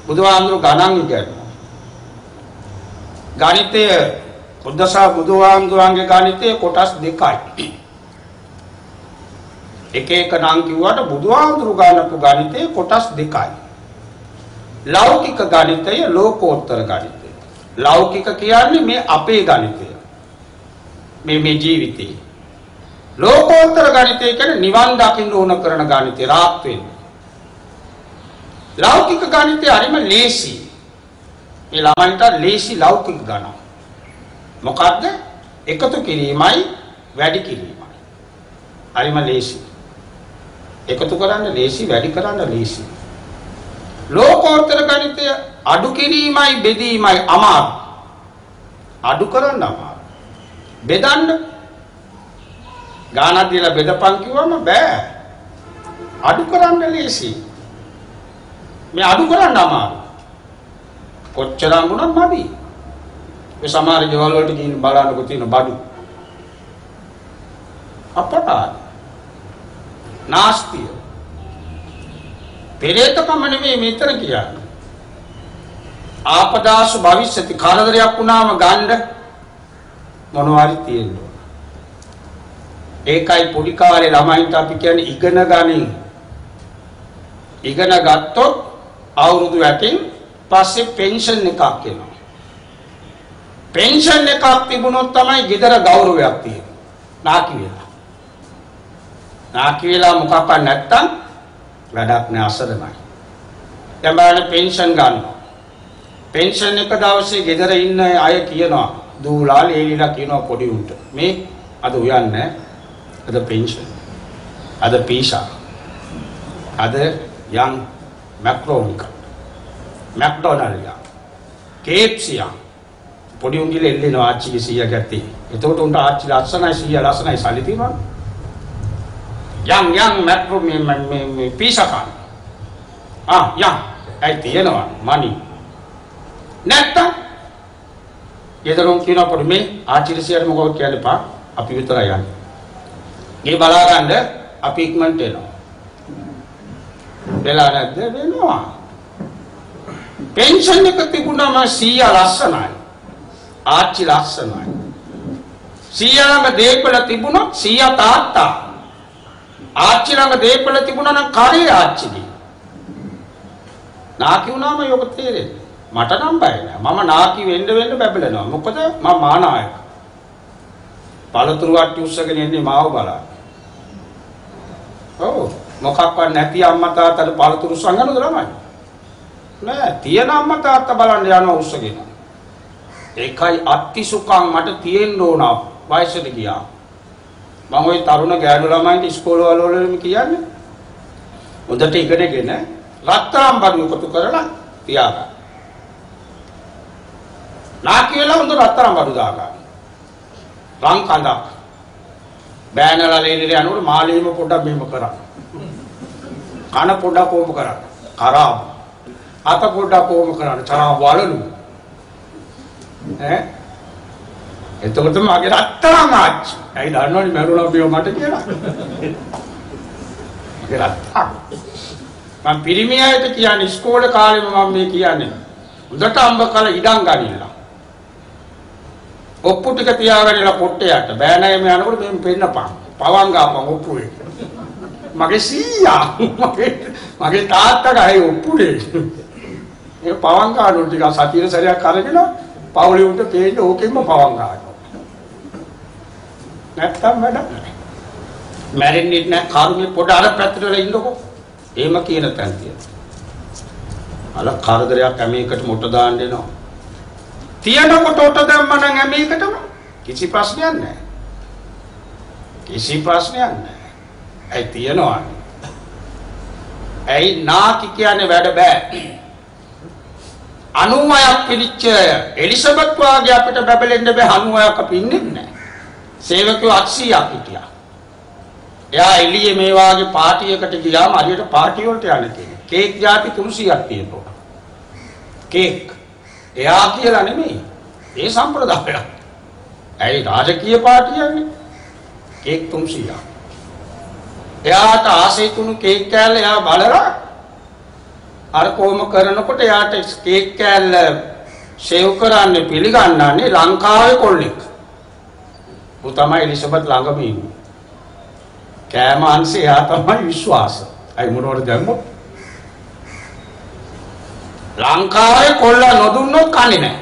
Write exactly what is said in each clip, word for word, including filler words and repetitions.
බුදුහාමුදුරු ගණන් ඉගෙනනවා. ගණිතය බුද්ධසා බුදුහාමුදුරන්ගේ ගණිතය කොටස් දෙකයි. එක එක නම් කිව්වට බුදුහාමුදුරු ගණනපු ගණිතය කොටස් දෙකයි. ලෞකික ගණිතය ලෝකෝත්තර ගණිතය. ලෞකික කියන්නේ මේ අපේ ගණිතය. මේ මේ ජීවිතේ. ලෝකෝත්තර ගණිතය කියන්නේ නිවන් දකින්න ඕන කරන ගණිතය රාත් වෙන්නේ. ලෞකික ගණිතය හරිම ලේසි. මේ ළමයින්ට ලේසි ලෞකික ගණන. මොකද්ද? එකතු කිරීමයි වැඩි කිරීමයි. හරිම ලේසි. එකතු කරන්න ලේසි, වැඩි කරන්න ලේසි. ලෝකෝත්තර ගණිතය අඩු කිරීමයි බෙදීමයි අමාරු. අඩු කරන්න අමාරු. බෙදන්න ගානක් දීලා බෙදපන් කිව්වම බෑ. අඩු කරන්න ලේසි. මේ අඩු කරන්න අමාරු. කොච්චර අඟුණක් මදි. මේ සමහර ගෙවල් වලට ගිහින් බලන්නකො තියෙන බඩු. අපටාන. නාස්තිය. පෙරේතකම නෙමෙයි මෙතන කියන්නේ. ආපදාසු භවිෂ්‍යති කරදරයක් වුණාම ගන්න මොනවාරි තියෙනවා. ඒකයි පොඩි කාලේ ළමයින්ට අපි කියන්නේ ඉගෙන ගනින්. ඉගෙන ගත්තොත් අවුරුදු ඇතින් පස්සේ පෙන්ෂන් එකක් එනවා. පෙන්ෂන් එකක් තිබුණොත් තමයි ගෙදර ගෞරවයක් තියෙන්නේ. නාකි වෙලා. නාකි වෙලා මොකක්වත් නැත්තම් වැඩක් නෑ අසරණයි. දැන් බලන්න පෙන්ෂන් ගන්නවා. පෙන්ෂන් එක දවසේ ගෙදර ඉන්න අය කියනවා දූලා ලේලිලා කියනවා පොඩි උන්ට. මේ අද උයන්නේ අද පෙන්ෂන්. අද පීෂා. අද යම් මැක්‍රෝනික. මැක්ඩොනල්ඩ්. කේඑෆ්සි. පොඩි උන් ගිහලා එල්ලෙනවා ආච්චිගේ සීයා ගැත්තේ. එතකොට උන්ට ආච්චි ලස්සනයි සීයා ලස්සනයි සල්ලි තියෙනවා. යම් යම් මැක්‍රෝ මේ මේ පීෂා කන. ආ යම් ඇයි තියෙනවා මනි. නැත්තම් ගෙදරුන් කියනවා පොඩි මේ ආච්චි සීයාට මොකක්ද කියන්න එපා. අපි විතරයි යන්නේ. ගේ බලා ගන්න අපි ඉක්මනට එනවා. වෙලා නැද්ද වෙනවා. පෙන්ෂන් එක තිබුණාම සීයා ලස්සනයි. ආච්චි ලස්සනයි. සීයා ළඟ දේපල තිබුණොත් සීයා තාත්තා. ආච්චි ළඟ දේපල තිබුණා නම් කරේ ආච්චිගේ. නාකි වුණාම යොක තේරෙන්නේ. මට නම් බය නෑ. මම නාකි වෙන්න වෙන්න බබලනවා. මොකද මම මානායක. පළතුරු වට්ටි උස්සගෙන ඉන්නේ මාව බලන්න. ඔව් මොකක්වත් නැති අම්මා තාත්තට පළතුරු සංගනද ළමයි. නෑ තියෙන අම්මා තාත්තා බලන්න යනවා උස්සගෙන. ඒකයි අත්තිසුකම් මට තියෙන්න ඕන වයසට ගියා. මම ওই තරුණ ගෑනු ළමයින්ට ඉස්කෝල වල කියන්නේ හොඳට ඉගෙනගෙන රත්තරන් බඩු එකතු කරලා තියාගන්න. නාකි වෙලා හොඳ රත්තරන් බඩු දාගන්න. රන් කඳක් බෑනලා ලේලිලා යනකොට මාළේම පොඩ්ඩක් මෙහෙම කරා. කන පොඩ්ඩක් කොහොම කරා. කරා. අත පොඩ්ඩක් කොහොම කරා. තරහ වලලු. ඈ එතකොට මගේ රත්තරන් ආච්චි. ඇයි දන්නවනේ මරුණා බියව මට කියලා. මගේ රත්තරන්. මම පිරිමි අයට කියන්නේ ඉස්කෝලේ කාලෙම මම මේ කියන්නේ. උදට අම්බ කල ඉඩම් ගනිලා. ඔප්පු ටික තියාගෙනලා පොට්ටයට බෑනෑම යනකොට මෙන්න පෙන්නපන්. පවන් ගාපන් ඔප්පුවේ. මගේ සීයා මගේ මගේ තාත්තා ගහේ ඔප්පුවේ. ඒ පවන් ගානු ටික සතියේ සැරයක් අරගෙන පවුලේ උන්ට පේන්න ඕකෙන්ම පවන් ගන්නවා. නැත්තම් වැඩ නැහැ. මැරෙන්නේ නැහැ කරුණේ පොඩ අර පැත්තට වෙලා ඉන්නකො. එහෙම කියන තැන තියෙනවා. අල කරදරයක් හැමයකට මොට දාන්න එනවා. තියනකොට ඔට දැම්ම නම් හැමයකටම කිසි ප්‍රශ්නයක් නැහැ. කිසි ප්‍රශ්නයක් නැහැ. ඇයි තියනවා? ඇයි නාකි කියන්නේ වැඩ බෑ. අනුමයක් පිළිච්ච එලිසබෙත් වාගේ අපිට බබලෙන්න බෑ අනුමයක් අපි ඉන්නේ නැහැ. සේවකයෝ අක්ෂියක් හිටියා. එයා එළියේ මේ වාගේ පාටියකට ගියාම හරියට පාටි වලට යන්නේ කෙනෙක්. කේක් ಜಾති තුන්සීයක් තියෙනවා. කේක්. එයා කියලා නෙමෙයි. ඒ සම්ප්‍රදායක්. ඇයි රාජකීය පාටියන්නේ? කේක් තුන්සීයක්. එයාට ආසෙකුණු කේක් කෑල්ල එයා බලලා අර කොහොම කරනකොට යාට කේක් කෑල්ල සේව් කරන්නේ පිළිගන්නන්නේ ලංකාවේ කොල්ලෙක්. ਉਹ තමයි එලිසබෙත් ළඟම ඉන්නේ. කෑම අංශේ යා තමයි විශ්වාස. අයි මොනවද දැම්මොත් ලංකාවේ කොල්ලා නොදුන්නොත් කන්නේ නැහැ.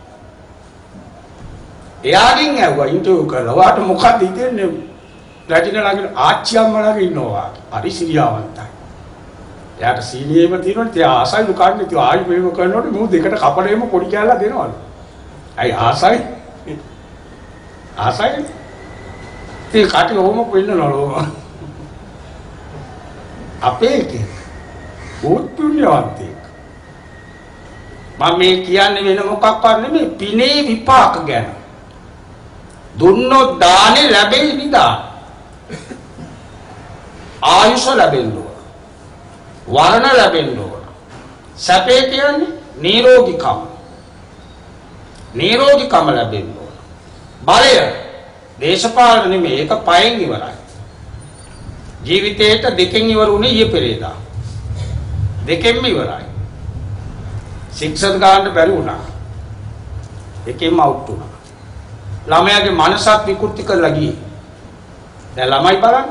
එයාගෙන් ඇහුවා ඉන්ටර්විව් කරලා වාට මොකක්ද හිතෙන්නේ? රැජින ළඟ ආච්චි අම්මලාගේ ඉන්නවා. හරි සිරියාවන්තයි. එයාට සීනියේම තියෙනවනේ. තියා ආසයි දුකන්නේ. තියා ආයි මේව කරනකොට මු දෙකට කපලෙම පොඩි කෑල්ලක් දෙනවලු. අයි ආසයි. ආසයි. තේ කාටි ඕම වෙන්නනලු. අපේ කේ උත් පුණ්‍යවන්තයෙක්. මම මේ කියන්නේ වෙන මොකක්වත් නෙමෙයි පිනේ විපාක ගැන. දුන්නොත් දානේ ලැබෙයි නිදා. ආයුෂ ලැබෙන්න ඕන. වර්ණ ලැබෙන්න ඕන. සැපේ කියන්නේ නිරෝගීකම. නිරෝගීකම ලැබෙන්න ඕන. බලය දේශපාලන නෙමෙයි ඒක පයෙන් ඉවරයි. ජීවිතේට දෙකෙන් ඉවර වුණේ ඊයේ පෙරේදා. දෙකෙන්ම ඉවරයි. ශික්ෂණ ගන්න බැරි වුණා. එකෙන්ම අවුට් වුණා. ළමයාගේ මනසත් විකෘති කරලා ගියේ. දැන් ළමයි බලන්න.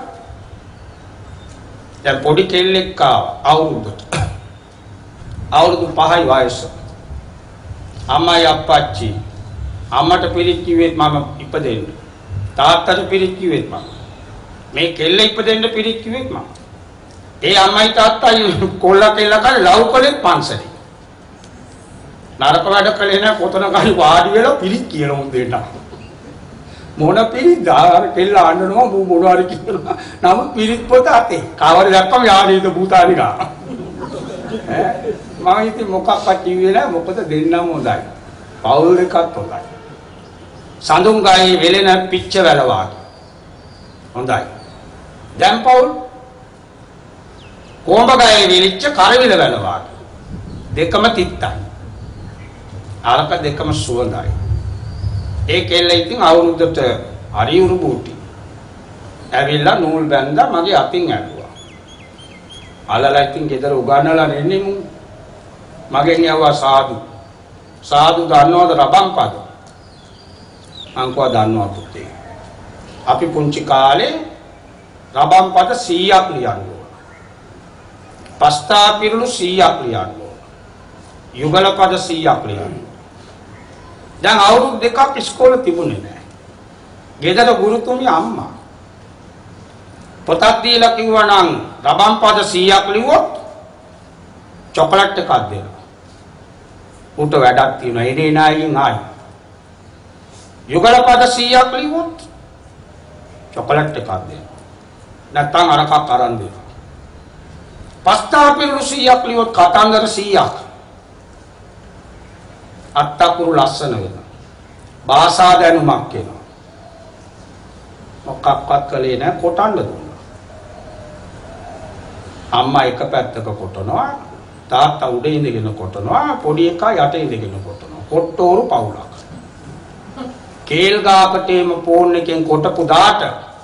දැන් පොඩි කෙල්ලෙක් ආවා අවුරුද්දට. අවුරුදු පහයි වයස. අම්මයි අප්පච්චි අම්මට පිළිත් කිව්වෙත් මම ඉපදෙන්න. තාත්තට පිළිත් කිව්වෙත් මම. මේ කෙල්ල ඉපදෙන්න පිළිත් කිව්වෙත් මම. ඒ අම්මයි තාත්තයි කොල්ලා කෙල්ලා කරේ ලව් කළේ පන්සලේ. නරක වැඩ කළේ නැහැ පොතන ගහි වාඩි වෙලා පිළිත් කියලා උන් දෙන්න. මොන පිළිත් දාර කෙල්ල අඬනවා මු මොනවාරි කියලා. නමුත් පිළිත් පොත අතේ. කවර දැක්කම යානීද භූතානිකා. ඈ මම ඉතින් මොකක්වත් කිව්වේ නැහැ මොකද දෙන්නම හොඳයි. පවුල් එකත් හොඳයි. සඳුන් ගායේ වෙලෙන පිච්ච වැලවා. හොඳයි. දැන් පවුල් කොඹ ගායේ වෙලිච්ච කරවිල වැලවා. දෙකම තිත්තයි. ආරක දෙකම සුවඳයි. ඒ කෙල්ල ඉතින් අවුරුද්දට හරියුරු බූටි. ඇවිල්ලා නූල් බැන්දා මගේ අතින් ඇල්ලුවා. අලලා ඉතින් ගෙදර උගන්නලා නෙන්නේ මු. මගෙන් යවුවා සාදු. සාදු දන්නවද රබන් පද? මං කව දන්නවා පුතේ. අපි පුංචි කාලේ රබන් පද සීයක් ලියන්න ඕන. පස්තා පිරුණු සීයක් ලියන්න ඕන. යුගල පද සීයක් ලියන්න. දැන් අවුරුදු දෙකක් ඉස්කෝලේ තිබුණේ නැහැ. ගෙදර ගුරුතුමිය අම්මා පොතක් දීලා කිව්වා නම් රබන් පද සීයක් ලිව්වොත් චොකලට් එකක් දෙනවා. උට වැඩක් තියෙනවා. එනේ නායින් ආයි. යුගල පද සීයක් ලිව්වොත් චොකලට් එකක් දෙනවා. නැත්නම් අරකක් අරන් දෙනවා. පස්තා පිරුණු සීයක් ලිව්වොත් කතන්දර සීයක්. අත්තකුරු ලස්සන වෙනවා. භාෂා දැනුමක් වෙනවා. මොකක්වත් කළේ නැහැ කොටන්න දුන්නා. අම්මා එක පැත්තක කොටනවා, තාත්තා උඩ ඉඳගෙන කොටනවා, පොඩි එකා යට ඉඳගෙන කොටනවා. කොට්ටෝරු පවුලක්. කේල් ගාකටේම ෆෝන් එකෙන් කොටපු දාට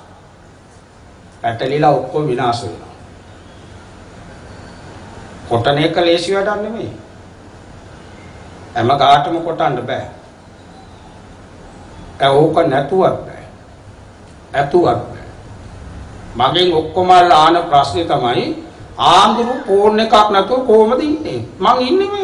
පැටලිලා ඔක්කොම විනාශ වෙනවා. කොටන එක ලේසි වැඩක් නෙමෙයි. හැම කාටම කොටන්න බෑ. ඒ ඕක නැතුවත් බෑ. ඇතුවත් බෑ. මගෙන් ඔක්කොම ආන ප්‍රශ්නේ තමයි ආඳුරු ෆෝන් එකක් නැතුව කොහොමද ඉන්නේ? මං ඉන්නේ මේ.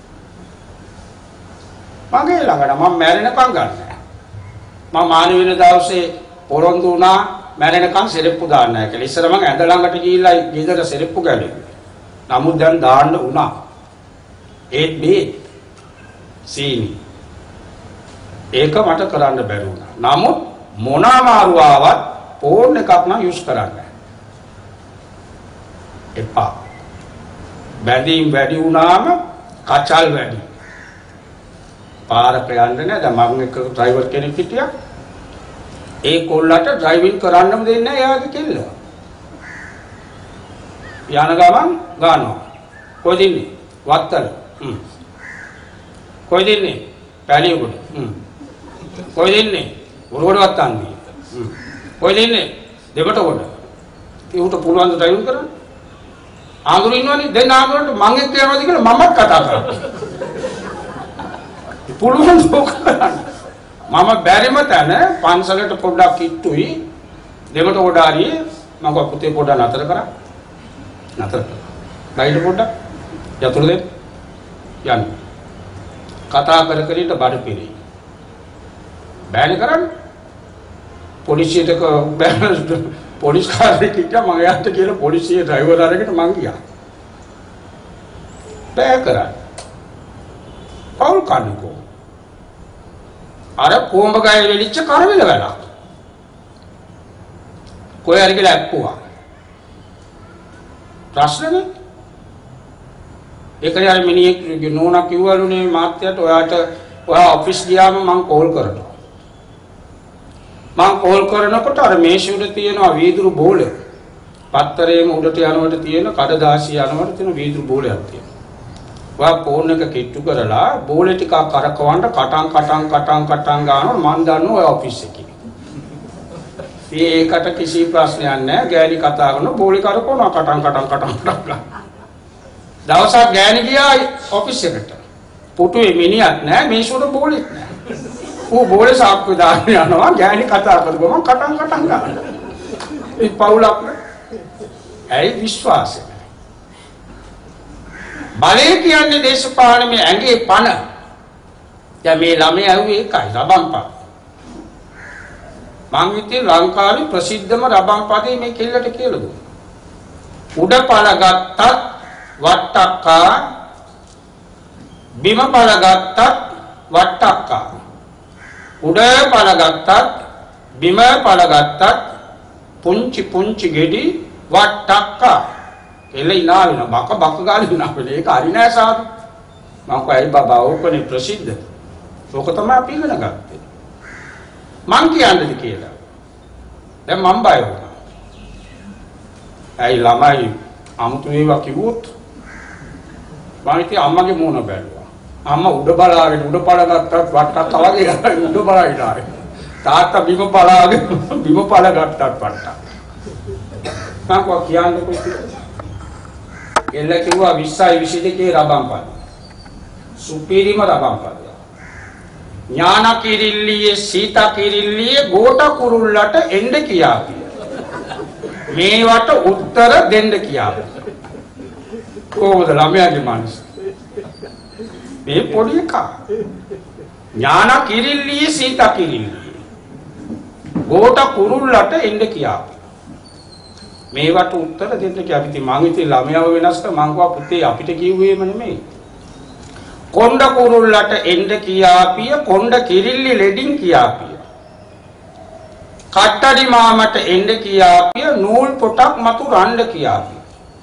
මගේ ළඟට මම මැරෙනකම් ගන්නෑ. මම මාන වෙන දවසේ පොරොන්දු වුණා මැරෙනකම් සෙරෙප්පු දාන්න නැහැ කියලා. ඉස්සර මම ඇඳ ළඟට ගිහිල්ලා ගෙදර සෙරෙප්පු ගැලුවා. නමුත් දැන් දාන්න වුණා. ඒත් මේ සීනි ඒක මට කරන්න බැරි වුණා. නමුත් මොන අමාරු ආවත් ෆෝන් එකක් නම් යූස් කරන්න එපා. බැඳීම් වැඩි වුණාම කචල් වැඩි. පාරක යන්නේ නැහැ. දැන් මම එක ඩ්‍රයිවර් කෙනෙක් හිටියා. ඒ කොල්ලට ඩ්‍රයිවිං කරන්නම දෙන්නේ නැහැ එයාගේ කෙල්ල. යන ගමන් ගන්නවා. කොහෙද ඉන්නේ? වත්තල. හ්ම්. කොහෙද ඉන්නේ? පැලියගොඩ. හ්ම්. කොහෙද ඉන්නේ? උරුවඩ වත්තන්දී. හ්ම්. කොහෙද ඉන්නේ? දෙබටගොඩ. ඒ උට පුළුවන් ද ඩ්‍රයිවිං කරන්න? ආඳුරු ඉන්නවනේ දෙන්න ආඳුරට මං එක්ක යනවාද කියලා මමත් කතා කරා. පුළුවන් සෝක කරන්න. මම බැරිම තැන පන්සලට පොඩ්ඩක් කිට්ටුයි දෙමට ඕඩාරියේ මම ගෝ පුතේ පොඩ්ඩක් නතර කරා. නතර කරා. බයිට පොඩ්ඩක් යතුරු දෙන්න. යන්න. කතා කර කර ඉඳ බඩ පිරෙයි. බෑනේ කරන්නේ. පොලිසියට බෑ පොලිස් කාර්යයට කිව්වා මම යාට කියලා පොලිසිය ඩ්‍රයිවර් අරගෙන මං ගියා. බෑ කරන්නේ. පවුල් කන්නකෝ. අර කොඹ ගාය වෙලිච්ච කරවිල වැඩක්. කොයි හරි කියලා ඇප්පුවා. ප්‍රශ්නේ ඒකයි අර මිනිහෙක් නෝනා කිව්වලුනේ මාත්‍යට ඔයාට ඔයා ඔෆිස් ගියාම මං කෝල් කරනවා. මං කෝල් කරනකොට අර මේෂ උඩ තියෙනවා වීදුරු බෝලය. පත්තරේම උඩට යනකොට තියෙන කඩදාසිය යනකොට තියෙන වීදුරු බෝලයක් තියෙනවා. ඔයා ෆෝන් එක කිට්ටු කරලා බෝලේ ටිකක් කරකවන්න කටන් කටන් කටන් කටන් ගන්නවා මං දන්නවා ඔය ඔෆිස් එකේ. ඒකට කිසි ප්‍රශ්නයක් නැහැ. ගෑණි කතා කරන බෝලේ කරකවනවා කටන් කටන් කටන් කටන්. දවසක් ගෑණි ගියා ඔෆිස් එකට. පුටුවේ මිනිහක් නැහැ මේෂ උඩ බෝලෙත් නැහැ. ඌ බෝලේ සාක්කු දාන්න යනවා ගෑණි කතා කරගම කටන් කටන් ගන්නවා. ඒ පවුලක් නේ. ඇයි විශ්වාසය? බලය කියන්නේ දේශපාලනේ ඇඟේ පණ. දැන් මේ ළමයා ඇහුවේ ඒකයි රබම්පා. මං හිතේ ලංකාවේ ප්‍රසිද්ධම රබම්පදේ මේ කෙල්ලට කියලා දුන්නා. උඩ පළ ගත්තත් වට්ටක්කා බිම පළ ගත්තත් වට්ටක්කා උඩ පළ ගත්තත් බිම පළ ගත්තත් පුංචි පුංචි ගෙඩි වට්ටක්කා එළ ඉනා වෙන බක බක ගාලි ඉනා වෙන ඒක හරි නෑ සාදු මම කොයි බබා ඕකනේ ප්‍රසිද්ධ ඕක තමයි අපි ඉගෙන ගත්තේ මං කියන්නේ කියලා දැන් මම බය වුණා ඇයි ළමයි 아무තු ඒවා කිව්වොත් මම ඉතින් අම්මගේ මූණ බැලුවා අම්මා උඩ බලාගෙන උඩ පළ ගත්තත් වට්ටක් වගේ උඩ බලාගෙන ආවේ තාත්තා බිම බලාගෙන බිම පළ ගත්තත් වට්ටක් මම කෝ කියන්නේ කොහොමද එල්ල කිව්වා විස්සයි විසිදෙකේ රබම්පද සුපිරිම රබම්පද ඥාන කිරිල්ලියේ සීතා කිරිල්ලියේ ගෝට කුරුල්ලට එන්න කියාපි මේවට උත්තර දෙන්න කියාපි කොහොමද ළමයාගේ මනස මේ පොඩි එකා ඥාන කිරිල්ලියේ සීතා කිරිල්ලියේ ගෝට කුරුල්ලට එන්න කියාපි මේවට උත්තර දෙන්න කියාපි ඉතින් මං ඉතින් ළමයාව වෙනස් කර මං කව පුතේ අපිට කිව්වේම නෙමෙයි කොණ්ඩ කුරුල්ලට එන්න කියාපිය කොණ්ඩ කිරිල්ලි ලෙඩින් කියාපිය කට්ටඩි මාමට එන්න කියාපිය නූල් පොටක් මතු රණ්ඩ කියාපිය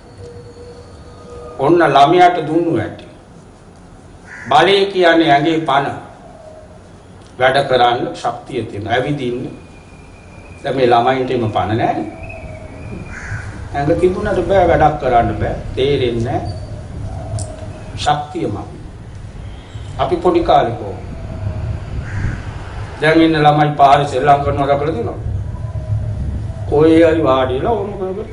ඔන්න ළමයාට දුන්නු ඇටි බලය කියන්නේ ඇඟේ පණ වැඩ කරන්න ශක්තිය තියෙන ඇවිදින්න දැන් මේ ළමයින්ට එම පණ නැහැ ඇඟ තිබුණාට බෑ වැඩක් කරන්න බෑ තේරෙන්නේ නැහැ ශක්තියම අපි පොඩි කාලේ කො දැන් ඉන්න ළමයි පාරේ සෙල්ලම් කරනවා දැකලා තියෙනවා කොහේ හරි වාඩිලා ඕන කරගෙන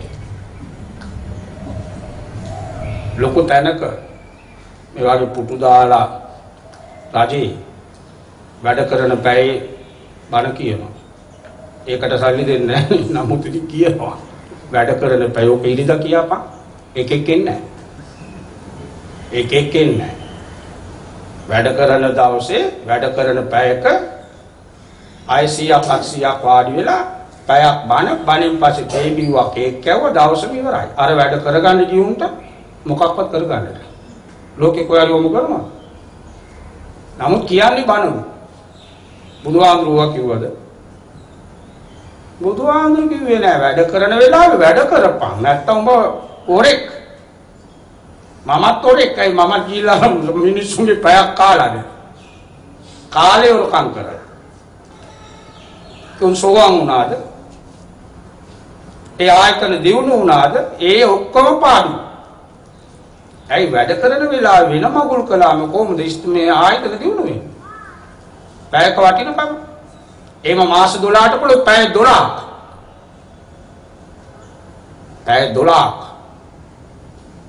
ලොකු තැනක මේ වගේ පුටු දාලා රජේ වැඩ කරන පැයේ බණ කියනවා ඒකට සල්ලි දෙන්නේ නැහැ නමුත් ඉතින් කියනවා වැඩ කරන පැයෝ පිළිද කියපන් එකෙක් එන්නේ නැහැ එකෙක් එන්නේ නැහැ වැඩ කරන දවසේ වැඩ කරන පැයක අයසියක් අක්සියක් වාඩි වෙලා පැයක් බණ බණින් පස්සේ තේ බිව්වා කේක් කෑවුවා දවසම ඉවරයි අර වැඩ කරගන්න ජීුන්ට මොකක්වත් කරගන්න බැහැ ලෝකේ කොහරි වමු කරනවා නමුත් කියන්නේ බණු බුදුහාමුදුරුවෝ කිව්වද බුදුහාමුදුරුවෝ කිව්වේ නෑ වැඩ කරන වෙලාවේ වැඩ කරපන් නැත්තම් උඹ ඔරෙක් මමත් ඔරෙක්යි මම ගිහලා මිනිස්සුන්ගේ පැයක් කාලාද කාලේ උරකම් කරා තුන් සෝවාන් වුණාද ඒ ආයතන දියුණු වුණාද ඒ ඔක්කොම පාඩු ඇයි වැඩ කරන වෙලාව වෙන මගුල් කළාම කොහොමද මේ ආයතන දියුණු වෙන්නේ පැයක වටිනකම එහෙම මාස දොළහකට පුළුවන් පැය දොළහක් පැය දොළහක්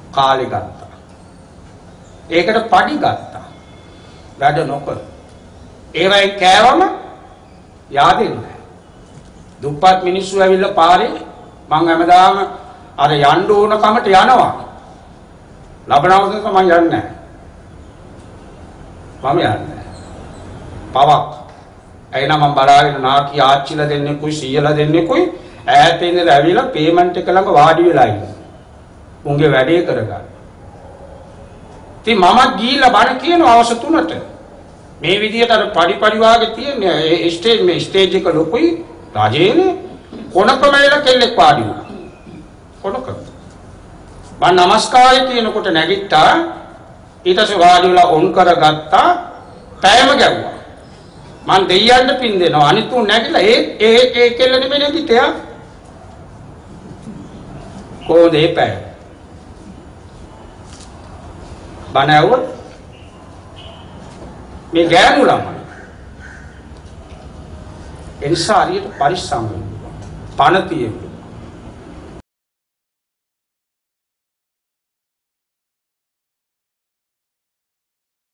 කාලේ ගත්තා. ඒකට පඩි ගත්තා. වැඩ නොකර. ඒවයි කෑවම yaadෙන්නේ නැහැ. දුප්පත් මිනිස්සු ඇවිල්ලා පාරේ මං හැමදාම අර යන්න ඕන කමට යනවා. ලබනවද මම යන්නේ නැහැ. මම යන්නේ. පවක්. එයිනම් මම බලාගෙන නාකි ආච්චිලා දෙන්නෙකුයි සීයලා දෙන්නෙකුයි ඈත ඉඳලා ඇවිල්ලා පේමන්ට් එක ළඟ වාඩි වෙලා ඉන්නවා. උන්ගේ වැඩේ කරගන්න. ඉතින් මම ගිහිල්ලා බණ කියන අවශ්‍ය තුනට මේ විදියට අර පඩි පඩි වාගේ තියෙන ඒ ස්ටේජ් මේ ස්ටේජ් එක ලොකුයි රජේනේ කොනකම එලා කෙල්ලෙක් වාඩි වුණා. කොනක මම নমස්කාරය කියනකොට නැගිට්ටා ඊට පස්සේ වාඩි වෙලා ඔන් කරගත්තා පැයම ගැව්වා. මං දෙයියන්ට පින් දෙනවා අනිත් උන් නැගිටලා ඒ ඒ ඒ කෙල්ල නෙමෙයි නැගිට්ටා. කොහොමද ඒ පැය? බණ ඇහුවොත් මේ ගෑනු ළමයි එනිසා හරියට පරිස්සම් වෙන්න. පණ තියෙන්න.